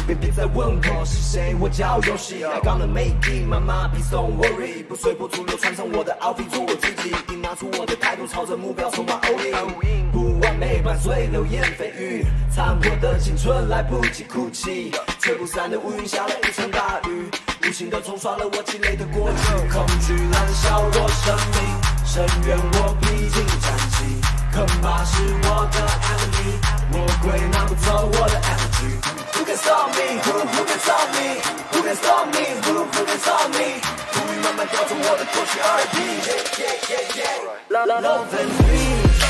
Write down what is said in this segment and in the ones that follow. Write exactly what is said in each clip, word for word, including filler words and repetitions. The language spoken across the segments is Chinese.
别再问我是谁，我叫游戏。I gonna make it， 妈妈 please don't worry， 不随波逐流，穿上我的 outfit， 做我自己，一定拿出我的态度，朝着目标冲往 all in。不完美伴随流言蜚语，残破的青春来不及哭泣，吹不散的乌云下了一场大雨，无情地冲刷了我积累的过去。恐惧燃烧我生命，深渊我披荆斩棘，坑疤是我的 enemy， 魔鬼拿不走我的 energy。Who can stop me? Who who can stop me? Who can stop me? Who who can stop me? 风雨慢慢叼走我的过去 R P。Yeah yeah yeah yeah. Love and peace.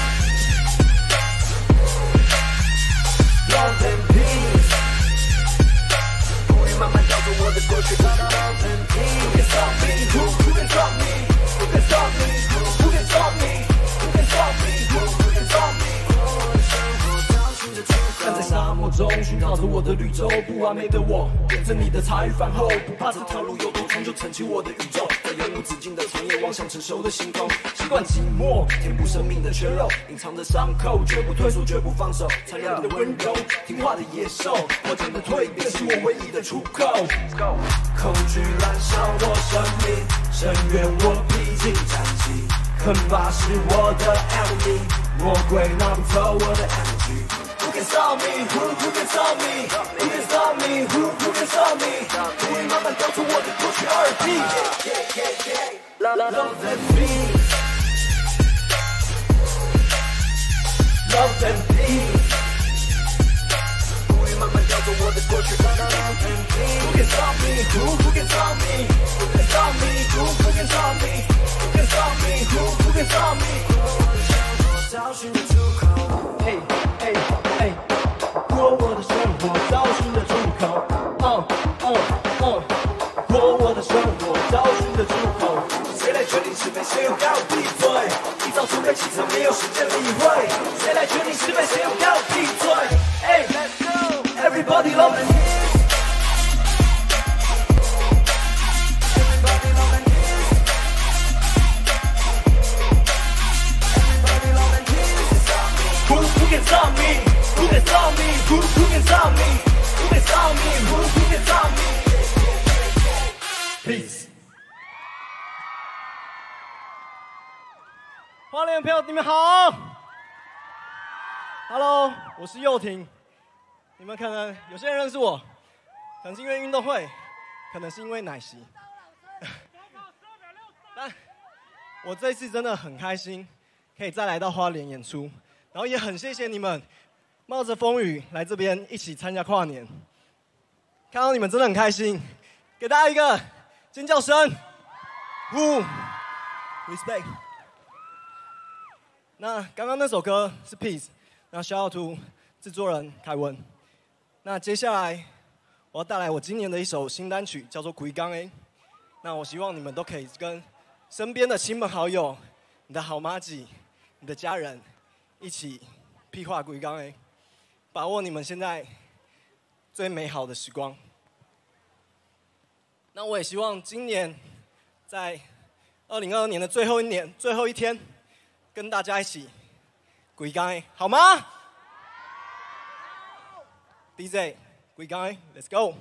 Love and peace. 风雨慢慢叼走我的过去 Love and peace. Who can stop me? Who who can stop me? Who can stop me? Who who can stop me? Who can stop me? Who who can stop me? 站在沙漠中寻找着我的绿洲，不完美的我变成你的茶余饭后，不怕这条路有多长，就撑起我的宇宙，在永无止境的长夜望向成熟的星空。习惯寂寞，填补生命的缺肉，隐藏的伤口，绝不退缩，绝不放手。残忍的温柔，听话的野兽，我真的蜕变是我唯一的出口。恐惧燃烧我生命，深渊我披荆斩棘，坑疤是我的 enemy， 魔鬼拿不走我的 energy。Who can stop me? Who who can stop me? Who can stop me? Who who can stop me? 不会慢慢叼走我的过去 R P。Yeah yeah yeah. Love and peace. Love and peace. 不会慢慢叼走我的过去 Love and peace. Who can stop me? Who who can stop me? Who can stop me? Who who can stop me? Who can stop me? Who who can stop me? 找寻的出口。Hey hey hey， 过我的生活，找寻的出口。哦哦哦，过我的生活，找寻的出口。谁来决定是非？谁又该我闭嘴？一早准备起床，没有时间理会。谁来决定是非？谁又该我闭嘴？哎 ，Let's go，Everybody love and hit。Who who can stop me? Who can stop me? Who who can stop me? Who can stop me? Who who can stop me? Peace. 花莲朋友，你们好。Hello， 我是佑廷。你们可能有些人认识我，可能是因为运动会，可能是因为奶昔。但我这次真的很开心，可以再来到花莲演出。然后也很谢谢你们冒着风雨来这边一起参加跨年，看到你们真的很开心，给大家一个尖叫声 ，Woo respect。那刚刚那首歌是 Peace， 那 shout out to 制作人凯文。那接下来我要带来我今年的一首新单曲，叫做《鬼刚 A》。那我希望你们都可以跟身边的亲朋好友、你的好妈吉、你的家人。一起屁话鬼刚 A， 把握你们现在最美好的时光。那我也希望今年在二零二二年的最后一年、最后一天，跟大家一起鬼刚 A， 好吗 ？D J 鬼刚 A，Let's go。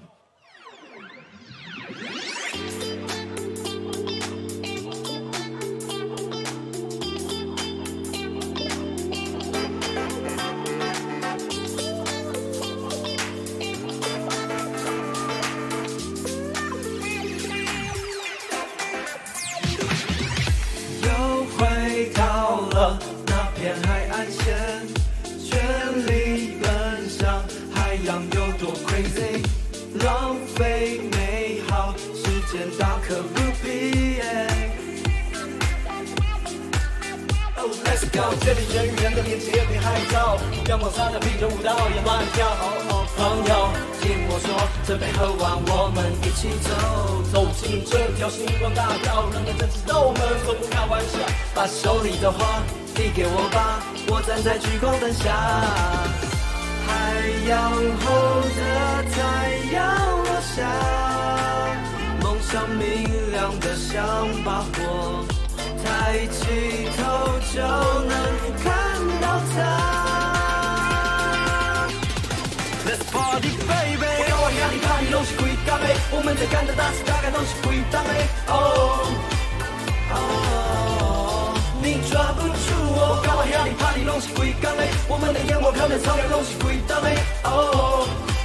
浪费美好，时间大可不必。Oh let's go， 这里人与人的连接别害臊，阳光洒的啤酒舞蹈也乱跳。朋友，听我说，这背后往我们一起走，走进这条星光大道，人们真知道我们从不开玩笑。把手里的花递给我吧，我站在聚光灯下。海洋后的太阳落下，梦想明亮的像把火，抬起头就能看到它。Let's party baby， 我要兄弟 party 拢是开工的，我们在干的大事大概都是归档的。哦哦，你抓不住我，跟我兄弟 party 拢是开工的，我们的眼光看的草原拢是归档的。哦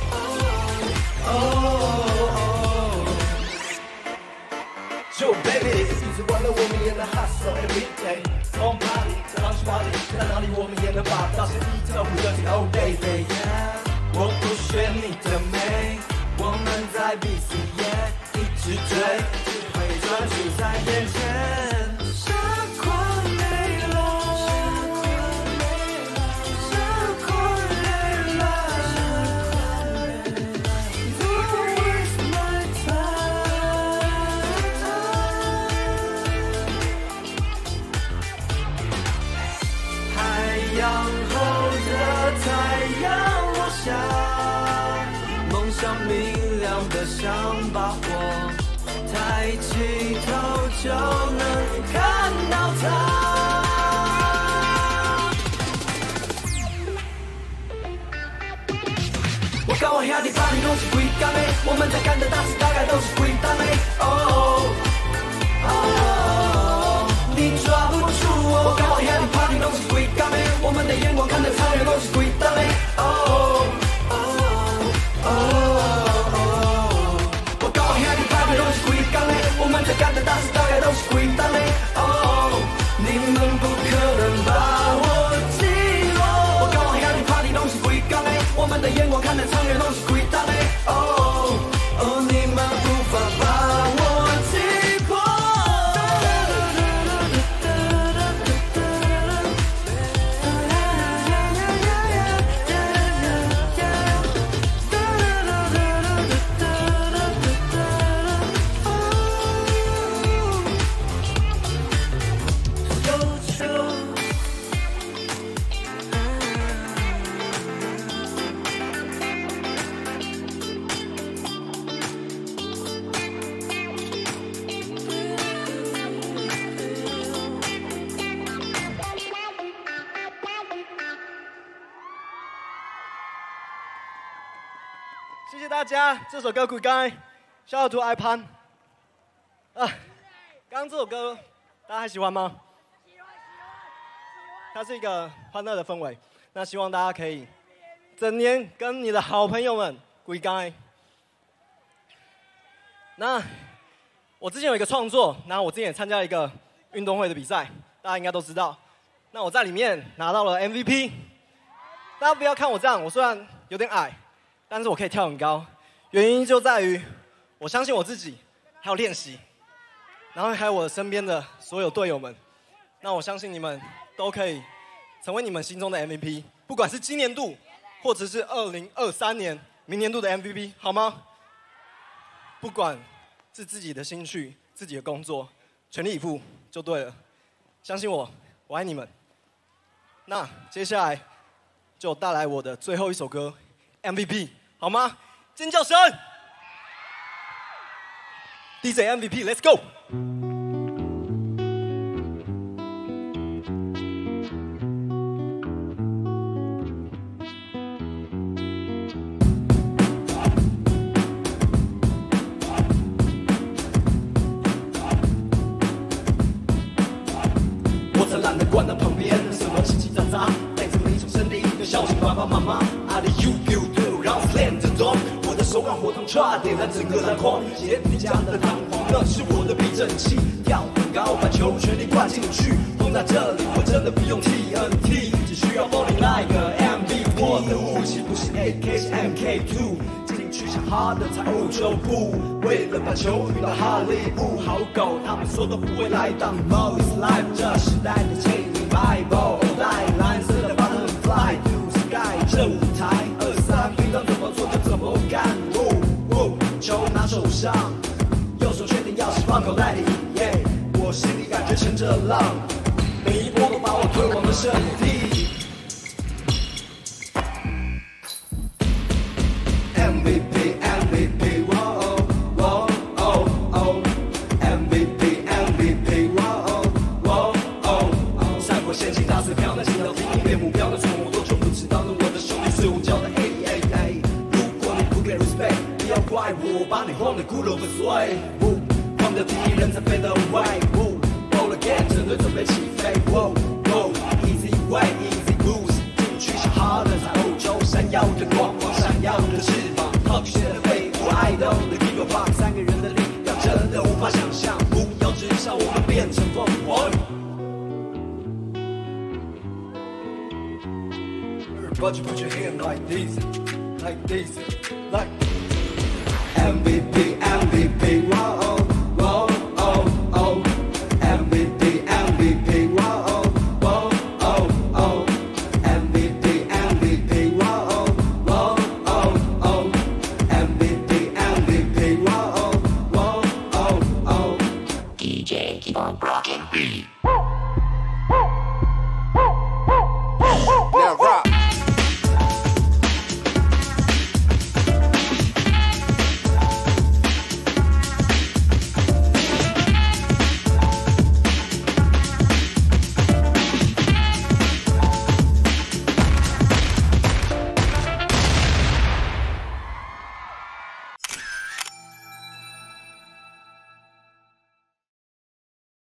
哦。So baby， 一直玩了我们演的 hustle every day， 从 party 到 lunch party， 在哪里我们演的霸道，是一头不得体 oh baby yeah， 我不选你的美，我们在 B C yeah， 一直追，只会专注在眼前。傻瓜没了，傻瓜没了。阳后的太阳落下，梦想明亮的像把火，抬起头就能看到它。我跟我兄弟 party 拢是归档的，我们在干的大事大概都是归档的。哦哦，你抓不住我，我跟我兄弟 party 拢是归档的。我们的眼光看的草原都是归档的。哦哦哦哦，我跟我兄弟 party 都是归档的，我们在干的大事大概都是归档的。哦，你们不可能把我击落。我跟我兄弟 party 都是归档的，我们的眼光看的草原都是归档的。哦哦，你们无法把我击破。 谢谢大家，这首歌《鬼该》，小图爱潘。啊，刚刚这首歌大家还喜欢吗？喜欢，喜欢，它是一个欢乐的氛围。那希望大家可以整年跟你的好朋友们鬼该。那我之前有一个创作，然后我之前也参加了一个运动会的比赛，大家应该都知道。那我在里面拿到了 M V P。大家不要看我这样，我虽然有点矮。但是我可以跳很高，原因就在于我相信我自己，还有练习，然后还有我身边的所有队友们。那我相信你们都可以成为你们心中的 M V P， 不管是今年度，或者是二零二三年明年度的 M V P， 好吗？不管是自己的兴趣、自己的工作，全力以赴就对了。相信我，我爱你们。那接下来就带来我的最后一首歌 M V P。好吗？尖叫声 ！D J M V P，Let's go！ 我才懒得管那旁边什么叽叽喳喳，带着每种声音的小心爸爸妈妈。I do you you do， 让我练着动，我的手感火烫唰，点燃整个篮筐。鞋底夹的弹簧，那是我的避震器。跳很高，把球全力灌进去。放在这里，我真的不用 T N T， 只需要 bowling like a M V P。我的武器不是 A K， 是 M K 二， 进行去想 hard 的才欧洲步。为了把球运到哈利路，好狗他们说都不会来挡。Mo is life， 这时代的牵引 Bible， 带蓝色的 butterfly to sky， 这舞台二三平常怎么做就怎么干。哦哦，球拿手上，右手确定钥匙放口袋里。Yeah， 我心里感觉乘着浪，每一波都把我推往了圣地。M V P M V P， 哦哦哦哦 ，M V P M V P， 哦哦哦哦，闪过陷阱打碎票，那进到第一面目标的错误多久不知道的我的兄弟，是我教的 A A A。如果你不给 respect， 不要醉。呜，忘掉第一人才飞得way。呜 ，roll again， 整队准备起飞。Whoa whoa，easy way，easy boost， 进去小哈的在欧洲，闪耀的光芒，闪耀的翅膀，好学的飞舞，I don't give a fuck， 三个人的力量真的无法想象，不要至少我们变成凤凰。But you put your hand like this, like this, like M V P, M V P, wow.